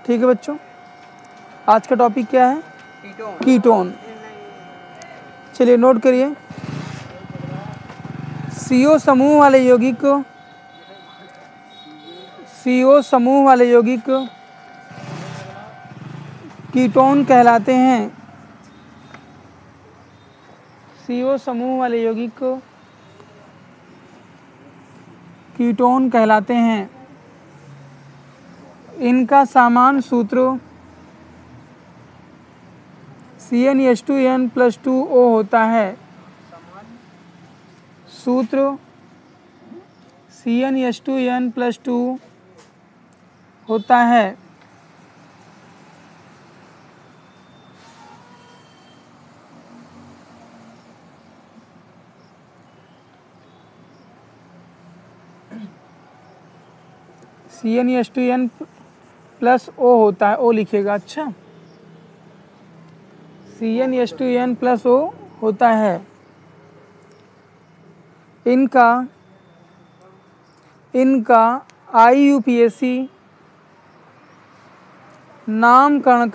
ठीक है बच्चों, आज का टॉपिक क्या है? कीटोन। चलिए नोट करिए। CO समूह वाले यौगिक कीटोन कहलाते हैं। CO समूह वाले यौगिक कीटोन कहलाते हैं। इनका सामान्य सूत्र CnH2n+2O होता है। सूत्र CnH2n+2 होता है। CnH2n+O होता है, O लिखिएगा। अच्छा, CnH2n+O होता है। इनका IUPAC नामकरण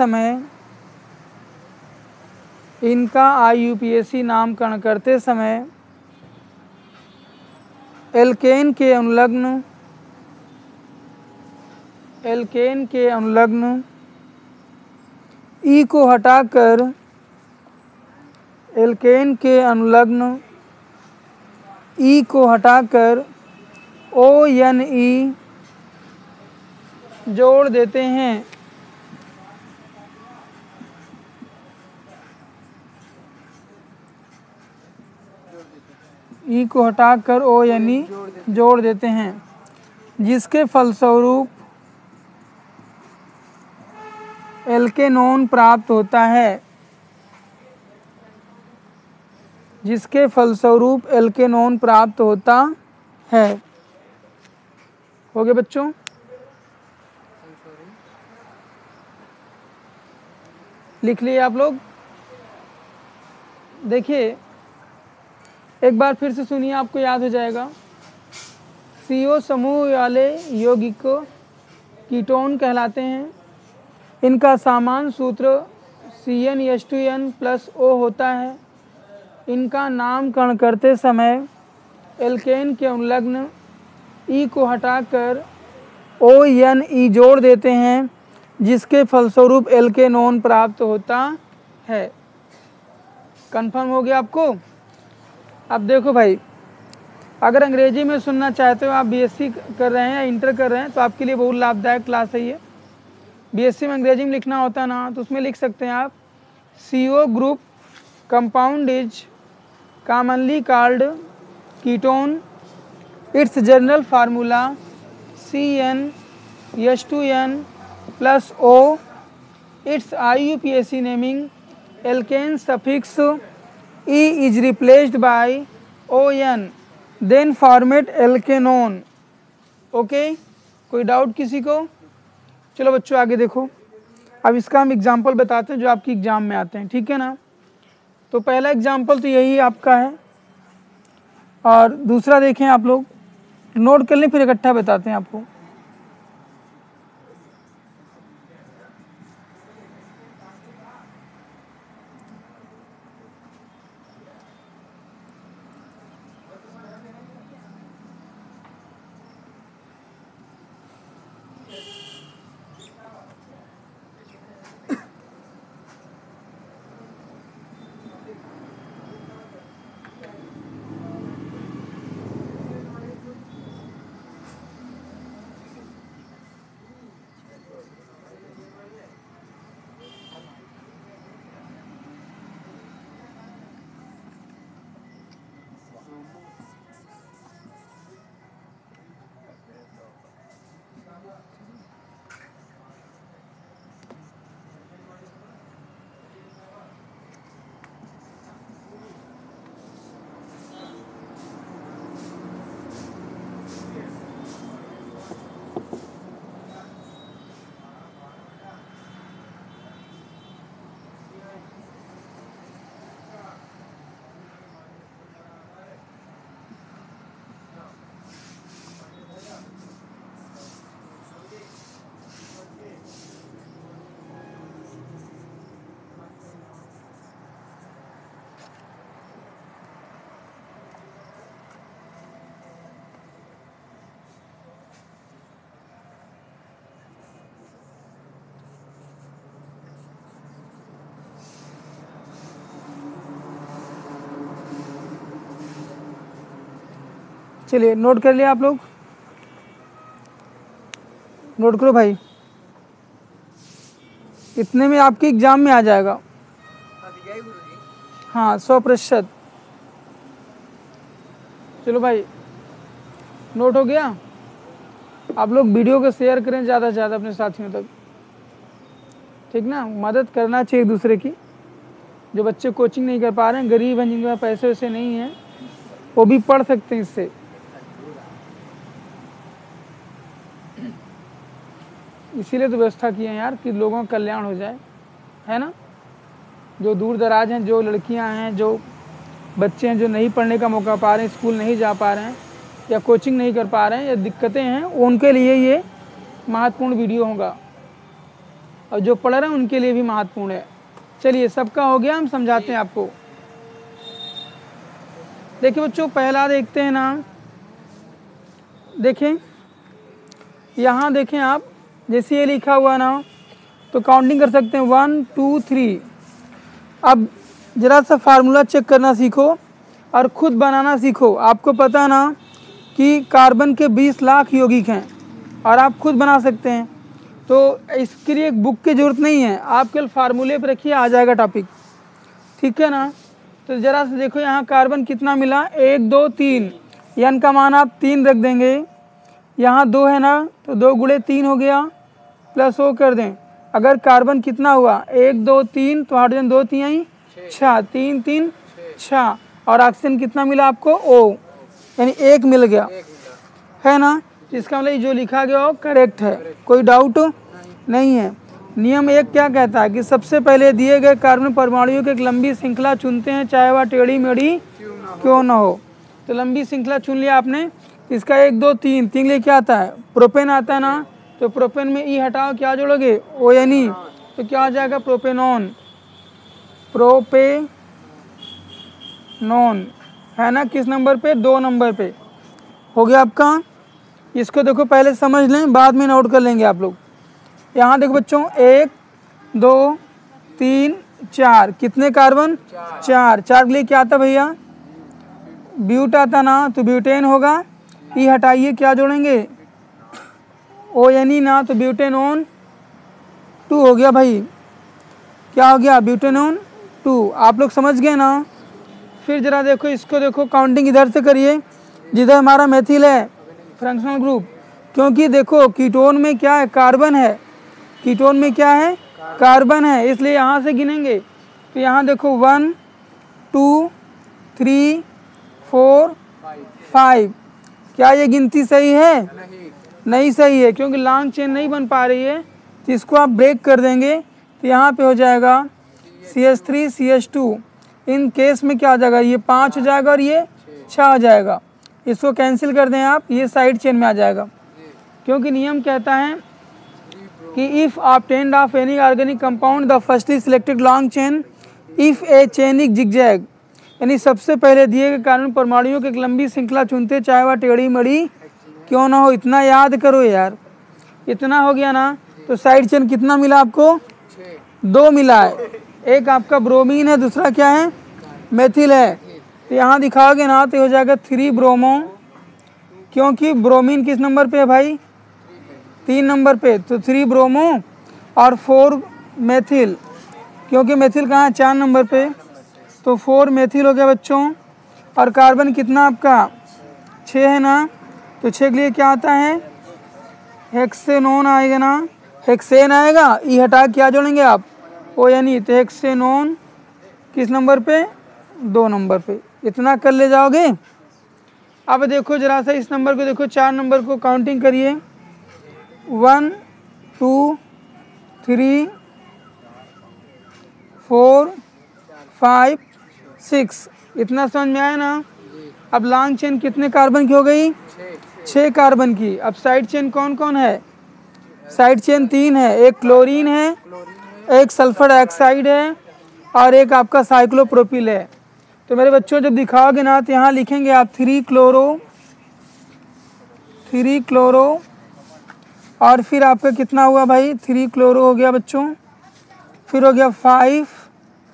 करते समय एल्केन के अनुलग्न E को हटाकर ONE जोड़ देते हैं। E को हटाकर ONE जोड़ देते हैं, जिसके फलस्वरूप एल्केनोन प्राप्त होता है। हो गए बच्चों? लिख लिए आप लोग? देखिए एक बार फिर से सुनिए, आपको याद हो जाएगा। CO समूह वाले यौगिक कीटोन कहलाते हैं। इनका सामान्य सूत्र CnH2n+O होता है। इनका नामकरण करते समय एल्केन के अनुलग्न E को हटाकर ONE जोड़ देते हैं, जिसके फलस्वरूप एल्केनोन प्राप्त होता है। कंफर्म हो गया आपको? अब देखो भाई, अगर अंग्रेजी में सुनना चाहते हो, आप BSc कर रहे हैं या इंटर कर रहे हैं, तो आपके लिए बहुत लाभदायक क्लास है ये। BSc में अंग्रेजी में लिखना होता है ना, तो उसमें लिख सकते हैं आप CO group compound is commonly called ketone. It's general formula CnH2n+O। It's IUPAC naming alkane suffix E is replaced by ON, then format alkanone. Okay, कोई डाउट किसी को? चलो बच्चों आगे देखो। अब इसका हम एग्जाम्पल बताते हैं जो आपकी एग्जाम में आते हैं, ठीक है ना। तो पहला एग्जाम्पल तो यही आपका है, और दूसरा देखें आप लोग, नोट कर लें फिर इकट्ठा बताते हैं आपको। चलिए नोट कर लिया आप लोग, नोट करो भाई, इतने में आपके एग्जाम में आ जाएगा। हाँ 100%। चलो भाई नोट हो गया। आप लोग वीडियो को शेयर करें ज़्यादा से ज़्यादा अपने साथियों तक, ठीक ना। मदद करना चाहिए एक दूसरे की। जो बच्चे कोचिंग नहीं कर पा रहे हैं, गरीब हैं, जिनके पास पैसे वैसे नहीं हैं, वो भी पढ़ सकते हैं इससे। इसीलिए तो व्यवस्था की है यार कि लोगों का कल्याण हो जाए, है ना। जो दूर दराज हैं, जो लड़कियां हैं, जो बच्चे हैं, जो नहीं पढ़ने का मौका पा रहे हैं, स्कूल नहीं जा पा रहे हैं या कोचिंग नहीं कर पा रहे हैं या दिक्कतें हैं, उनके लिए ये महत्वपूर्ण वीडियो होगा, और जो पढ़ रहे हैं उनके लिए भी महत्वपूर्ण है। चलिए सबका हो गया, हम समझाते हैं आपको। देखिए बच्चों पहला देखते हैं ना, देखें यहाँ देखें आप, जैसे ये लिखा हुआ ना तो काउंटिंग कर सकते हैं 1 2 3। अब ज़रा सा फार्मूला चेक करना सीखो और ख़ुद बनाना सीखो। आपको पता ना कि कार्बन के 20 लाख यौगिक हैं और आप खुद बना सकते हैं, तो इसके लिए एक बुक की ज़रूरत नहीं है, आप केवल फार्मूले पर रखिए, आ जाएगा टॉपिक, ठीक है ना। तो ज़रा से देखो यहाँ कार्बन कितना मिला, 1 2 3, एन का मान आप 3 रख देंगे, यहाँ 2 है ना तो 2 गुणे 3 हो गया, प्लस ओ कर दें। अगर कार्बन कितना हुआ 1 2 3, तो 8 2 3 6, 3 3 6, और ऑक्सीजन कितना मिला आपको O, यानी 1 मिल गया, है ना। इसका मतलब जो लिखा गया हो करेक्ट है, कोई डाउट नहीं है। नियम 1 क्या कहता है कि सबसे पहले दिए गए कार्बन परमाणुओं की एक लंबी श्रृंखला चुनते हैं, चाहे वह टेढ़ी मेढ़ी क्यों ना हो। तो लंबी श्रृंखला चुन लिया आपने, इसका 1 2 3 3 लिए क्या आता है, प्रोपेन आता है ना, तो प्रोपेन में ई हटाओ, क्या जोड़ोगे ONE, तो क्या आ जाएगा प्रोपेनॉन, प्रोपेनॉन, है ना। किस नंबर पे, 2 नंबर पे हो गया आपका। इसको देखो पहले समझ लें, बाद में नोट कर लेंगे आप लोग। यहाँ देखो बच्चों 1 2 3 4, कितने कार्बन, 4 4 के लिए क्या आता भैया, ब्यूट आता ना, तो ब्यूटेन होगा, ई हटाइए, क्या जोड़ेंगे ONE ना, तो ब्यूटेनॉन 2 हो गया भाई, क्या हो गया ब्यूटेनॉन 2। आप लोग समझ गए ना। फिर जरा देखो इसको, देखो काउंटिंग इधर से करिए, जिधर हमारा मेथिल है फंक्शनल ग्रुप, क्योंकि देखो कीटोन में क्या है, कार्बन है, कीटोन में क्या है, कार्बन है, इसलिए यहाँ से गिनेंगे। तो यहाँ देखो 1 2 3 4 5, क्या ये गिनती सही है, नहीं सही है, क्योंकि लॉन्ग चेन नहीं बन पा रही है, तो इसको आप ब्रेक कर देंगे, तो यहाँ पे हो जाएगा CH3 CH2। इन केस में क्या हो जाएगा, ये 5 हो जाएगा और ये 6 हो जाएगा, इसको कैंसिल कर दें आप, ये साइड चेन में आ जाएगा। क्योंकि नियम कहता है कि if obtained of any organic compound the firstly selected long chain if a चेनिक जिगजैग, यानी सबसे पहले दिए गए कार्बन परमाणुओं की एक लंबी श्रृंखला चुनते, चाहे वह टेढ़ी मेढ़ी क्यों ना हो। इतना याद करो यार, इतना हो गया ना। तो साइड चेन कितना मिला आपको, 2 मिला है, एक आपका ब्रोमीन है, दूसरा क्या है, मेथिल है। तो यहाँ दिखाओगे ना तो हो जाएगा 3 ब्रोमो, क्योंकि ब्रोमीन किस नंबर पे है भाई, 3 नंबर पे, तो 3 ब्रोमो और 4 मेथिल, क्योंकि मेथिल कहाँ है, 4 नंबर पे, तो 4 मेथिल हो गया बच्चों। और कार्बन कितना आपका 6 है ना, तो 6 के लिए क्या आता है, हेक्सेनोन आएगा ना, हेक्सेन आएगा, ई हटा क्या जोड़ेंगे आप, ONE, तो हेक्सेनोन किस नंबर पे, 2 नंबर पे। इतना कर ले जाओगे। अब देखो जरा सा इस नंबर को देखो, 4 नंबर को काउंटिंग करिए, 1 2 3 4 5 6, इतना समझ में आया ना। अब लॉन्ग चेन कितने कार्बन की हो गई, 6 कार्बन की। अब साइड चेन कौन कौन है, साइड चेन 3 है, एक क्लोरीन है, एक सल्फर डाइऑक्साइड है, और एक आपका साइक्लोप्रोपिल है। तो मेरे बच्चों जब दिखाओगे ना तो यहाँ लिखेंगे आप 3 क्लोरो, और फिर आपका कितना हुआ भाई, 3 क्लोरो हो गया बच्चों, फिर हो गया 5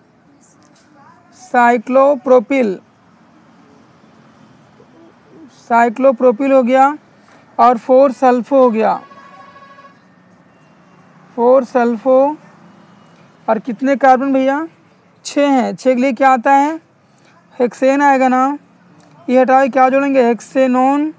साइक्लोप्रोपिल, साइक्लोप्रोपिल हो गया और 4 सल्फो हो गया, 4 सल्फो। और कितने कार्बन भैया? 6 हैं। 6 के लिए क्या आता है? हेक्सेन आएगा ना, ये हटाओ, क्या जोड़ेंगे? हेक्सेनोन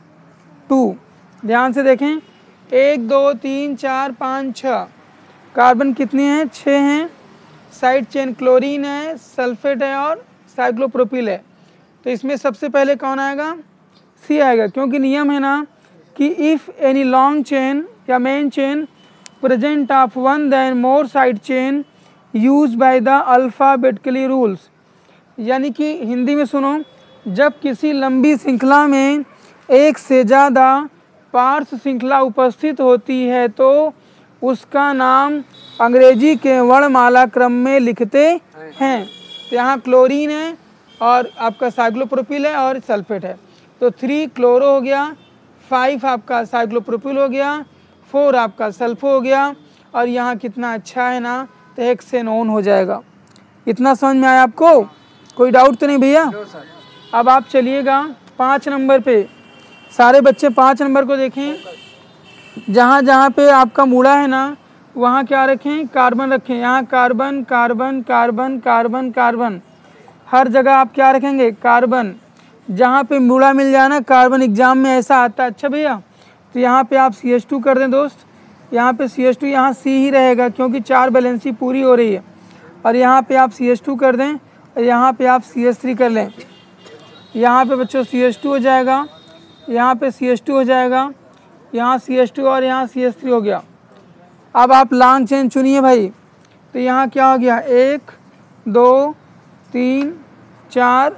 2। ध्यान से देखें, 1 2 3 4 5 6 कार्बन कितनी हैं? 6 हैं। साइड चेन क्लोरीन है, सल्फेट है और साइक्लोप्रोपिल है। तो इसमें सबसे पहले कौन आएगा? सी आएगा, क्योंकि नियम है ना कि इफ़ एनी लॉन्ग चेन या main chain present of 1 then more side chain use by the alphabetically rules. यानी कि हिंदी में सुनो, जब किसी लंबी श्रृंखला में एक से ज़्यादा पार्श्व श्रृंखला उपस्थित होती है तो उसका नाम अंग्रेजी के वर्णमाला क्रम में लिखते हैं। तो यहाँ क्लोरीन है और आपका साइक्लोप्रोपिल है और सल्फेट है। तो 3 क्लोरो हो गया, 5 आपका साइक्लोप्रोपिल हो गया, 4 आपका सल्फो हो गया और यहाँ कितना अच्छा है ना, तो हेक्सेनोन हो जाएगा। इतना समझ में आया आपको? कोई डाउट तो नहीं भैया? अब आप चलिएगा 5 नंबर पे। सारे बच्चे 5 नंबर को देखें। जहाँ जहाँ पे आपका मूड़ा है ना, वहाँ क्या रखें? कार्बन रखें। यहाँ carbon carbon carbon carbon carbon, हर जगह आप क्या रखेंगे? कार्बन। जहाँ पे मूड़ा मिल जाए ना कार्बन, एग्जाम में ऐसा आता है। अच्छा भैया, तो यहाँ पे आप CH2 कर दें दोस्त। यहाँ पे CH2, यहाँ C ही रहेगा क्योंकि 4 बैलेंसी पूरी हो रही है। और यहाँ पे आप CH2 कर दें और यहाँ पे आप CH3 कर लें। यहाँ पे बच्चों CH2 हो जाएगा, यहाँ पे CH2 हो जाएगा, यहाँ CH2 और यहाँ CH3 हो गया। अब आप लॉन्ग चेन चुनिए भाई। तो यहाँ क्या हो गया? 1 2 3 4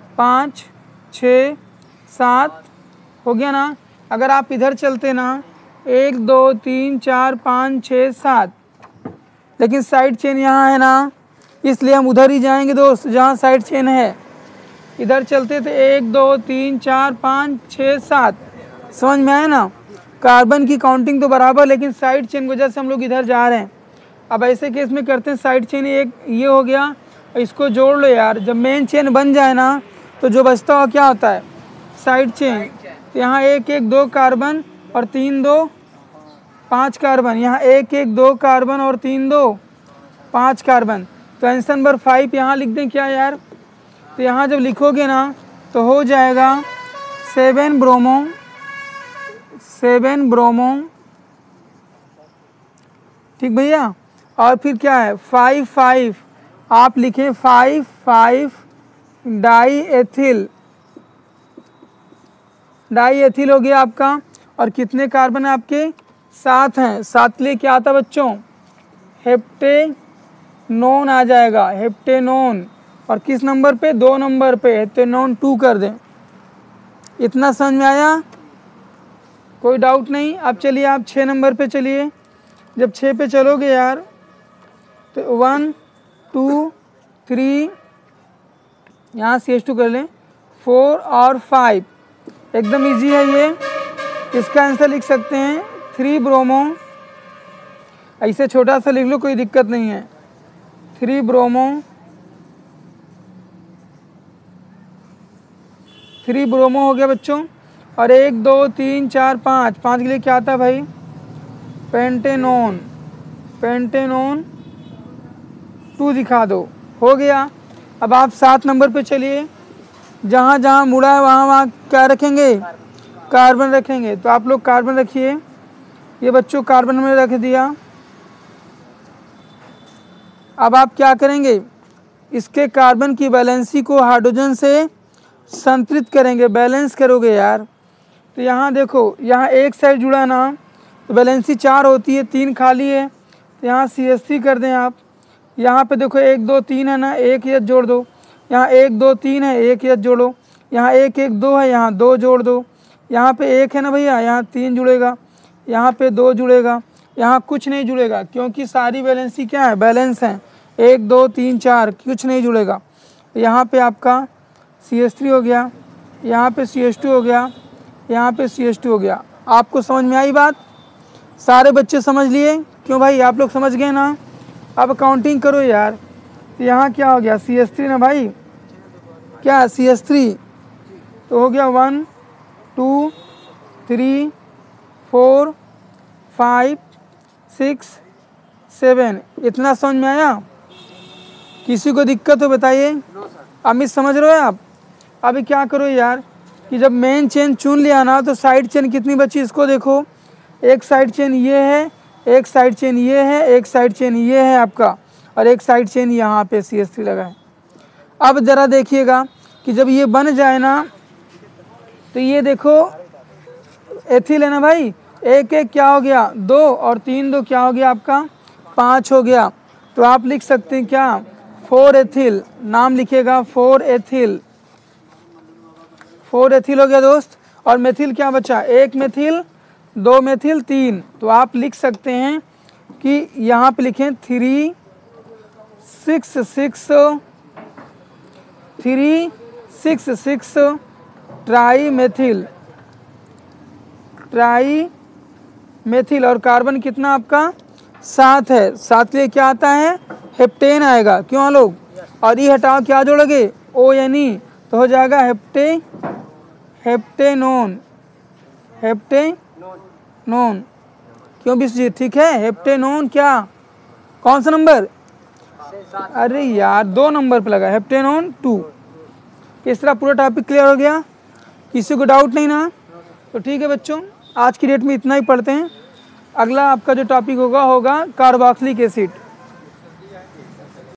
5 6 7 हो गया ना। अगर आप इधर चलते ना, 1 2 3 4 5 6 7, लेकिन साइड चेन यहाँ है ना, इसलिए हम उधर ही जाएंगे दोस्त जहाँ साइड चेन है। इधर चलते थे 1 2 3 4 5 6 7, समझ में आया ना? कार्बन की काउंटिंग तो बराबर, लेकिन साइड चेन की वजह से हम लोग इधर जा रहे हैं। अब ऐसे केस में करते हैं, साइड चेन एक ये हो गया, इसको जोड़ लो यार। जब मेन चेन बन जाए ना तो जो बचता हुआ क्या होता है? Side chain. तो यहाँ 1 1 2 कार्बन और 3 2 5 कार्बन, यहाँ 1 1 2 कार्बन और 3 2 5 कार्बन। तो आंसर नंबर 5 यहाँ लिख दें क्या यार? तो यहाँ जब लिखोगे ना तो हो जाएगा 7 ब्रोमो, 7 ब्रोमो, ठीक भैया। और फिर क्या है? 5 5, आप लिखें 5 5 डाई एथिल, डाई एथिल हो गया आपका। और कितने कार्बन आपके? 7 हैं। 7 के लिए क्या आता बच्चों? हेप्टेनोन आ जाएगा, हेप्टेनोन। और किस नंबर पे? 2 नंबर पे, हेप्टेनोन 2 कर दें। इतना समझ में आया? कोई डाउट नहीं? अब चलिए आप 6 नंबर पे चलिए। जब 6 पे चलोगे यार तो 1 2 3, यहाँ CH2 कर लें, 4 और 5, एकदम इजी है ये। इसका आंसर लिख सकते हैं 3 ब्रोमो, ऐसे छोटा सा लिख लो, कोई दिक्कत नहीं है। 3 ब्रोमो, 3 ब्रोमो हो गया बच्चों। और 1 2 3 4 5, 5 के लिए क्या आता है भाई? पेंटेनोन, पेंटेनोन 2 दिखा दो, हो गया। अब आप 7 नंबर पे चलिए। जहाँ जहाँ मुड़ा है वहाँ वहाँ क्या रखेंगे? कार्बन रखेंगे। तो आप लोग कार्बन रखिए। ये बच्चों कार्बन में रख दिया। अब आप क्या करेंगे? इसके कार्बन की वैलेंसी को हाइड्रोजन से संतृप्त करेंगे, बैलेंस करोगे यार। तो यहाँ देखो, यहाँ एक साइड जुड़ा ना तो वैलेंसी 4 होती है, 3 खाली है। तो यहाँ CH3 कर दें आप। यहाँ पे देखो 1 2 3 है ना, 1 H जोड़ दो। यहाँ 1 2 3 है, 1 H जोड़ो। यहाँ 1 1 2 है, यहाँ 2 जोड़ दो। यहाँ पे 1 है ना भैया, यहाँ 3 जुड़ेगा, यहाँ पे 2 जुड़ेगा, यहाँ कुछ नहीं जुड़ेगा क्योंकि सारी वैलेंसी क्या है? बैलेंस है। 1 2 3 4 कुछ नहीं जुड़ेगा। यहाँ पे आपका CH3 हो गया, यहाँ पे CH2 हो गया, यहाँ पे CH2 हो गया। आपको समझ में आई बात? सारे बच्चे समझ लिए? क्यों भाई, आप लोग समझ गए ना? अब काउंटिंग करो यार। तो यहाँ क्या हो गया? CH3 ना भाई, क्या CH3, तो हो गया 1 2 3 4 5 6 7। इतना समझ में आया? किसी को दिक्कत हो बताइए। अमित समझ रहे हो आप? अभी क्या करो यार कि जब मेन चेन चुन लिया ना तो साइड चेन कितनी बची इसको देखो। एक साइड चेन ये है, एक साइड चेन ये है, एक साइड चेन ये है आपका, और एक साइड चेन यहाँ पे CH3 लगा है। अब ज़रा देखिएगा कि जब ये बन जाए ना तो ये देखो एथिल है ना भाई, एक एक क्या हो गया 2 और 3 2 क्या हो गया आपका 5 हो गया। तो आप लिख सकते हैं क्या 4 एथिल, नाम लिखिएगा 4 एथिल। 4 एथिल हो गया दोस्त। और मेथिल क्या बचा, 1 मेथिल 2 मेथिल 3। तो आप लिख सकते हैं कि यहाँ पे लिखें 3 6 6 3 6 6 ट्राई मेथिल, ट्राई मेथिल। और कार्बन कितना आपका 7 है। 7 के लिए क्या आता है हेप्टेन आएगा, क्यों लोग? और ये हटाओ क्या जोड़ोगे ONE, तो हो जाएगा हेप्टेनोन, हेप्टेनोन। क्यों विश्वजीत? ठीक है हेप्टेनोन। क्या कौन सा नंबर? अरे यार 2 नंबर पे लगा, हेप्टेनोन 2। इस तरह पूरा टॉपिक क्लियर हो गया? किसी को डाउट नहीं ना? तो ठीक है बच्चों, आज की डेट में इतना ही पढ़ते हैं। अगला आपका जो टॉपिक होगा कार्बोक्सिलिक एसिड।